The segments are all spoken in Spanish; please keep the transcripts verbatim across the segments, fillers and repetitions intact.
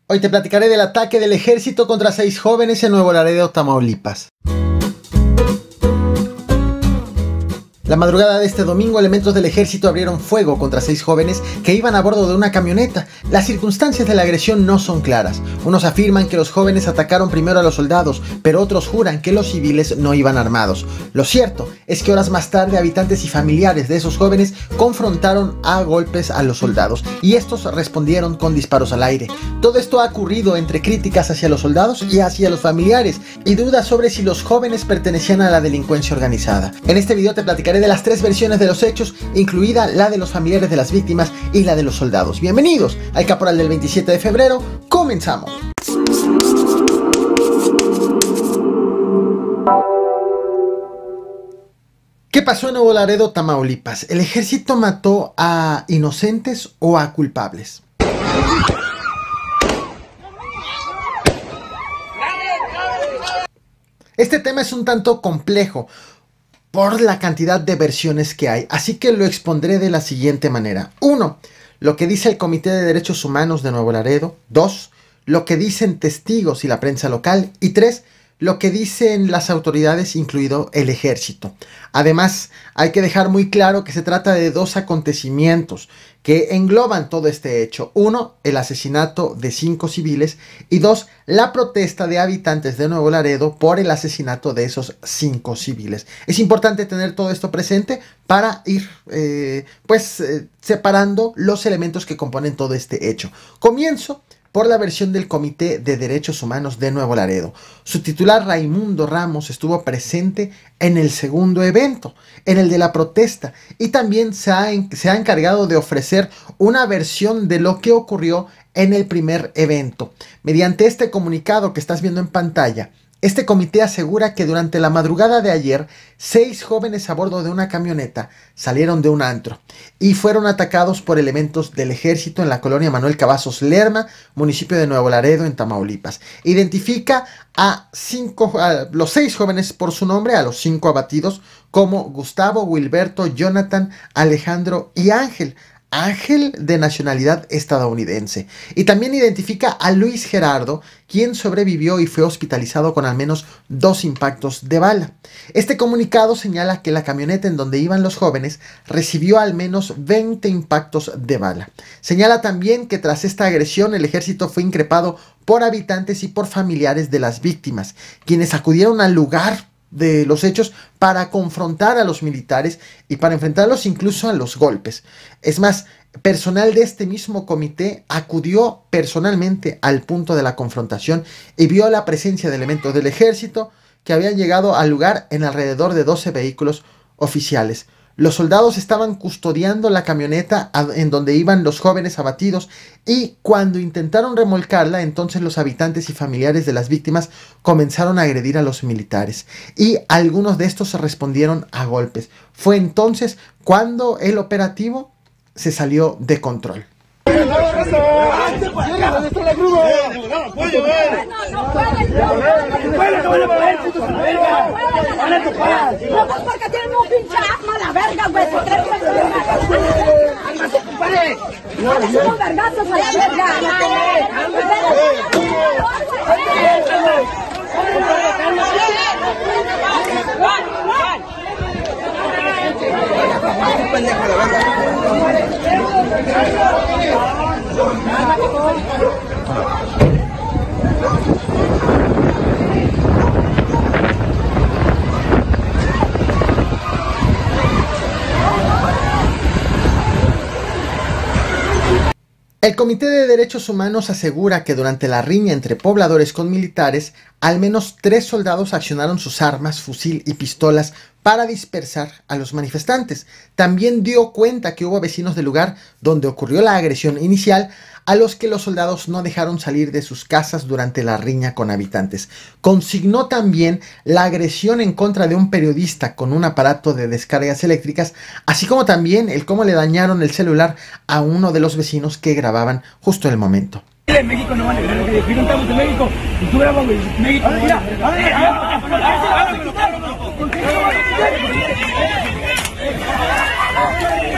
Hoy te platicaré del ataque del ejército contra seis jóvenes en Nuevo Laredo, Tamaulipas. La madrugada de este domingo, elementos del ejército abrieron fuego contra seis jóvenes que iban a bordo de una camioneta. Las circunstancias de la agresión no son claras. Unos afirman que los jóvenes atacaron primero a los soldados, pero otros juran que los civiles no iban armados. Lo cierto es que horas más tarde, habitantes y familiares de esos jóvenes confrontaron a golpes a los soldados, y estos respondieron con disparos al aire. Todo esto ha ocurrido entre críticas hacia los soldados y hacia los familiares, y dudas sobre si los jóvenes pertenecían a la delincuencia organizada. En este video te platicaré de las tres versiones de los hechos, incluida la de los familiares de las víctimas y la de los soldados. Bienvenidos al Caporal del veintisiete de febrero, comenzamos. ¿Qué pasó en Nuevo Laredo, Tamaulipas? ¿El ejército mató a inocentes o a culpables? Este tema es un tanto complejo por la cantidad de versiones que hay, así que lo expondré de la siguiente manera. uno. Lo que dice el Comité de Derechos Humanos de Nuevo Laredo. dos. Lo que dicen testigos y la prensa local. Y tres. Lo que dicen las autoridades, incluido el ejército. Además, hay que dejar muy claro que se trata de dos acontecimientos que engloban todo este hecho. Uno, el asesinato de cinco civiles, y dos, la protesta de habitantes de Nuevo Laredo por el asesinato de esos cinco civiles. Es importante tener todo esto presente para ir eh, pues eh, separando los elementos que componen todo este hecho. Comienzo por la versión del Comité de Derechos Humanos de Nuevo Laredo. Su titular, Raimundo Ramos, estuvo presente en el segundo evento, en el de la protesta, y también se ha, se ha encargado de ofrecer una versión de lo que ocurrió en el primer evento. Mediante este comunicado que estás viendo en pantalla, este comité asegura que durante la madrugada de ayer, seis jóvenes a bordo de una camioneta salieron de un antro y fueron atacados por elementos del ejército en la colonia Manuel Cavazos Lerma, municipio de Nuevo Laredo, en Tamaulipas. Identifica a, cinco, a los seis jóvenes por su nombre, a los cinco abatidos, como Gustavo, Wilberto, Jonathan, Alejandro y Ángel. Ángel, de nacionalidad estadounidense. Y también identifica a Luis Gerardo, quien sobrevivió y fue hospitalizado con al menos dos impactos de bala. Este comunicado señala que la camioneta en donde iban los jóvenes recibió al menos veinte impactos de bala. Señala también que tras esta agresión el ejército fue increpado por habitantes y por familiares de las víctimas, quienes acudieron al lugar de los hechos para confrontar a los militares y para enfrentarlos incluso a los golpes. Es más, personal de este mismo comité acudió personalmente al punto de la confrontación y vio la presencia de elementos del ejército que habían llegado al lugar en alrededor de doce vehículos oficiales. Los soldados estaban custodiando la camioneta en donde iban los jóvenes abatidos, y cuando intentaron remolcarla, entonces los habitantes y familiares de las víctimas comenzaron a agredir a los militares, y algunos de estos respondieron a golpes. Fue entonces cuando el operativo se salió de control. El Comité de Derechos Humanos asegura que durante la riña entre pobladores con militares, al menos tres soldados accionaron sus armas, fusil y pistolas para dispersar a los manifestantes. También dio cuenta que hubo vecinos del lugar donde ocurrió la agresión inicial, a los que los soldados no dejaron salir de sus casas durante la riña con habitantes. Consignó también la agresión en contra de un periodista con un aparato de descargas eléctricas, así como también el cómo le dañaron el celular a uno de los vecinos que grababan justo en el momento. En México no van a ganar, que no estamos en México, y tú grabas México. Mira, a ver, a ver,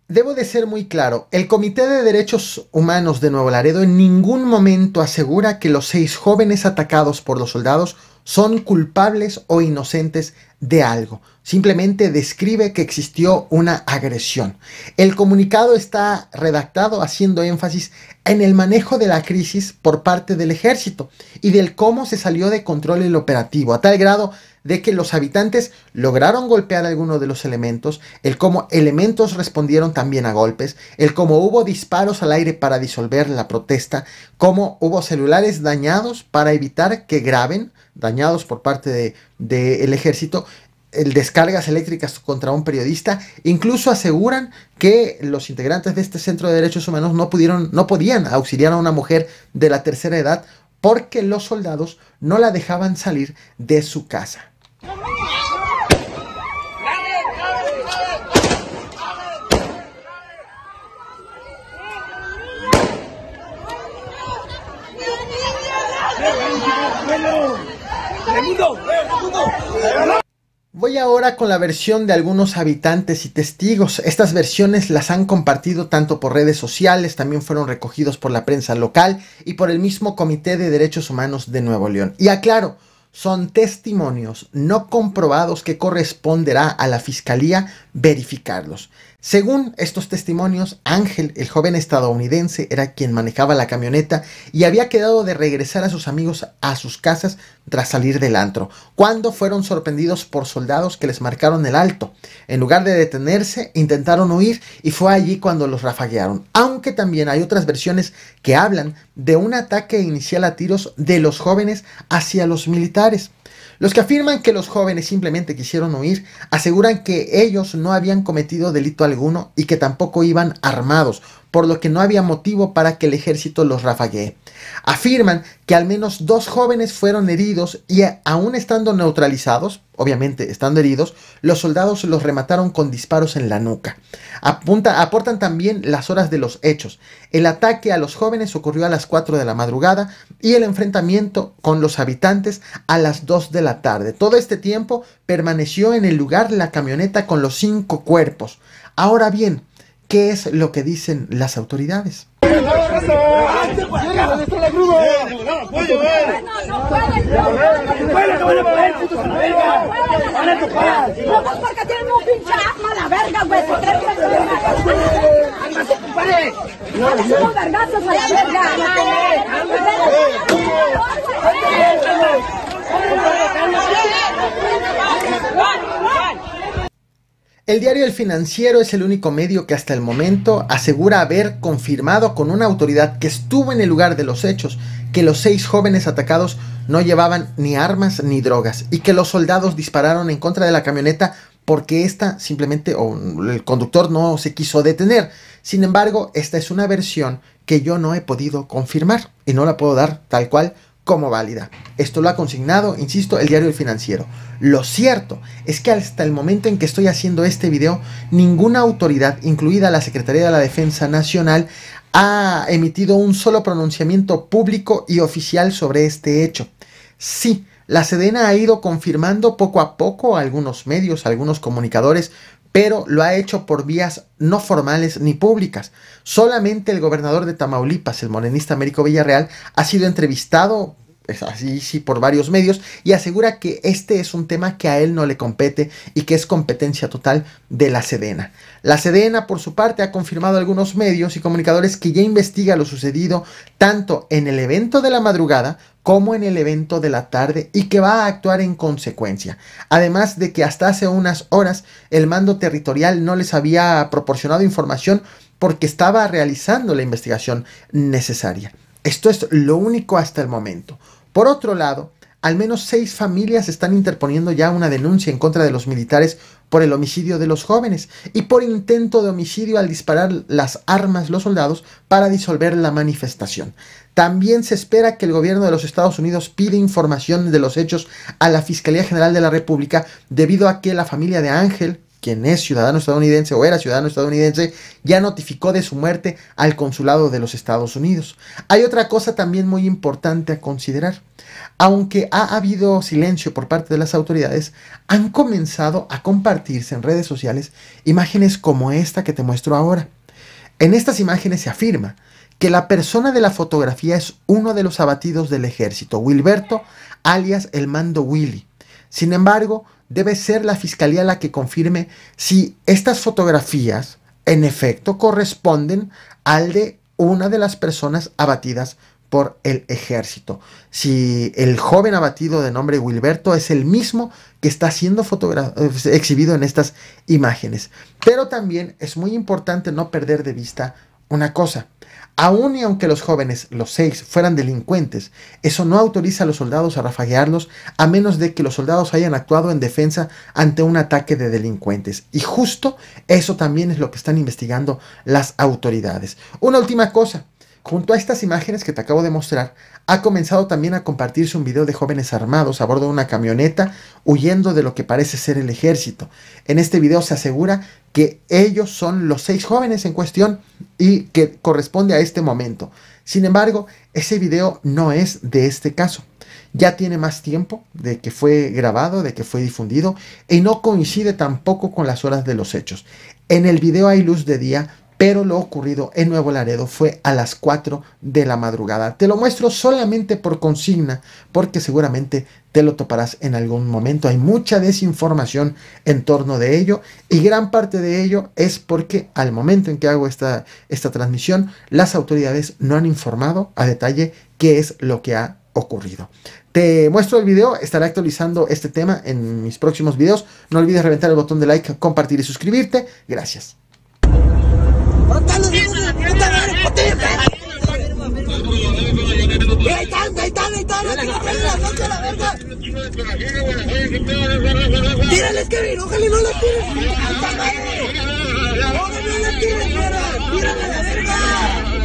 Debo de ser muy claro, el Comité de Derechos Humanos de Nuevo Laredo en ningún momento asegura que los seis jóvenes atacados por los soldados son culpables o inocentes de algo. Simplemente describe que existió una agresión. El comunicado está redactado haciendo énfasis en el manejo de la crisis por parte del ejército y del cómo se salió de control el operativo, a tal grado de que los habitantes lograron golpear a algunos de los elementos, el cómo elementos respondieron también a golpes, el cómo hubo disparos al aire para disolver la protesta, cómo hubo celulares dañados para evitar que graben, dañados por parte de, de el ejército, el descargas eléctricas contra un periodista. Incluso aseguran que los integrantes de este centro de derechos humanos no pudieron, no podían auxiliar a una mujer de la tercera edad porque los soldados no la dejaban salir de su casa. Voy ahora con la versión de algunos habitantes y testigos. Estas versiones las han compartido tanto por redes sociales, también fueron recogidos por la prensa local y por el mismo Comité de Derechos Humanos de Nuevo León. Y aclaro, son testimonios no comprobados que corresponderá a la Fiscalía verificarlos. Según estos testimonios, Ángel, el joven estadounidense, era quien manejaba la camioneta y había quedado de regresar a sus amigos a sus casas tras salir del antro, cuando fueron sorprendidos por soldados que les marcaron el alto. En lugar de detenerse, intentaron huir y fue allí cuando los rafaguearon. Aunque también hay otras versiones que hablan de un ataque inicial a tiros de los jóvenes hacia los militares. Los que afirman que los jóvenes simplemente quisieron huir aseguran que ellos no habían cometido delito alguno y que tampoco iban armados, por lo que no había motivo para que el ejército los rafaguee. Afirman que al menos dos jóvenes fueron heridos y aún estando neutralizados, obviamente estando heridos, los soldados los remataron con disparos en la nuca. Apunta, aportan también las horas de los hechos. El ataque a los jóvenes ocurrió a las cuatro de la madrugada y el enfrentamiento con los habitantes a las dos de la tarde. Todo este tiempo permaneció en el lugar la camioneta con los cinco cuerpos. Ahora bien, ¿qué es lo que dicen las autoridades? El diario El Financiero es el único medio que hasta el momento asegura haber confirmado con una autoridad que estuvo en el lugar de los hechos que los seis jóvenes atacados no llevaban ni armas ni drogas y que los soldados dispararon en contra de la camioneta porque esta simplemente, o el conductor no se quiso detener. Sin embargo, esta es una versión que yo no he podido confirmar y no la puedo dar tal cual como válida. Esto lo ha consignado, insisto, el diario El Financiero. Lo cierto es que hasta el momento en que estoy haciendo este video, ninguna autoridad, incluida la Secretaría de la Defensa Nacional, ha emitido un solo pronunciamiento público y oficial sobre este hecho. Sí, la Sedena ha ido confirmando poco a poco a algunos medios, a algunos comunicadores, pero lo ha hecho por vías no formales ni públicas. Solamente el gobernador de Tamaulipas, el morenista Américo Villarreal, ha sido entrevistado, es así sí, por varios medios y asegura que este es un tema que a él no le compete y que es competencia total de la Sedena. La Sedena, por su parte, ha confirmado a algunos medios y comunicadores que ya investiga lo sucedido tanto en el evento de la madrugada como en el evento de la tarde y que va a actuar en consecuencia. Además de que hasta hace unas horas el mando territorial no les había proporcionado información porque estaba realizando la investigación necesaria. Esto es lo único hasta el momento. Por otro lado, al menos seis familias están interponiendo ya una denuncia en contra de los militares por el homicidio de los jóvenes y por intento de homicidio al disparar las armas los soldados para disolver la manifestación. También se espera que el gobierno de los Estados Unidos pida información de los hechos a la Fiscalía General de la República debido a que la familia de Ángel, quien es ciudadano estadounidense o era ciudadano estadounidense, ya notificó de su muerte al consulado de los Estados Unidos. Hay otra cosa también muy importante a considerar. Aunque ha habido silencio por parte de las autoridades, han comenzado a compartirse en redes sociales imágenes como esta que te muestro ahora. En estas imágenes se afirma que la persona de la fotografía es uno de los abatidos del ejército, Wilberto, alias el Mando Willy. Sin embargo, debe ser la fiscalía la que confirme si estas fotografías en efecto corresponden al de una de las personas abatidas por el ejército. Si el joven abatido de nombre Wilberto es el mismo que está siendo exhibido en estas imágenes. Pero también es muy importante no perder de vista una cosa. Aún y aunque los jóvenes, los seis, fueran delincuentes, eso no autoriza a los soldados a rafaguearlos a menos de que los soldados hayan actuado en defensa ante un ataque de delincuentes. Y justo eso también es lo que están investigando las autoridades. Una última cosa. Junto a estas imágenes que te acabo de mostrar, ha comenzado también a compartirse un video de jóvenes armados a bordo de una camioneta huyendo de lo que parece ser el ejército. En este video se asegura que ellos son los seis jóvenes en cuestión y que corresponde a este momento. Sin embargo, ese video no es de este caso. Ya tiene más tiempo de que fue grabado, de que fue difundido y no coincide tampoco con las horas de los hechos. En el video hay luz de día, pero lo ocurrido en Nuevo Laredo fue a las cuatro de la madrugada. Te lo muestro solamente por consigna, porque seguramente te lo toparás en algún momento. Hay mucha desinformación en torno de ello, y gran parte de ello es porque al momento en que hago esta, esta transmisión, las autoridades no han informado a detalle qué es lo que ha ocurrido. Te muestro el video, estaré actualizando este tema en mis próximos videos. No olvides reventar el botón de like, compartir y suscribirte. Gracias. Tírales, Kevin, ojalá no la tires. ¡Puta madre! ¡Ojalá no la tires, mira! ¡Tírale a la verga!